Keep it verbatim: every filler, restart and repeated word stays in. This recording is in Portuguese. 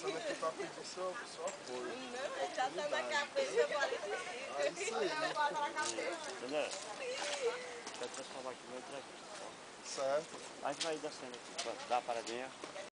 passando aqui pra pedir seu, seu apoio. Não, já tá na cabeça, eu falei É isso aí. Entendeu? Quero transformar aqui no entrevista. Certo. A gente vai descendo aqui. Dá a paradinha.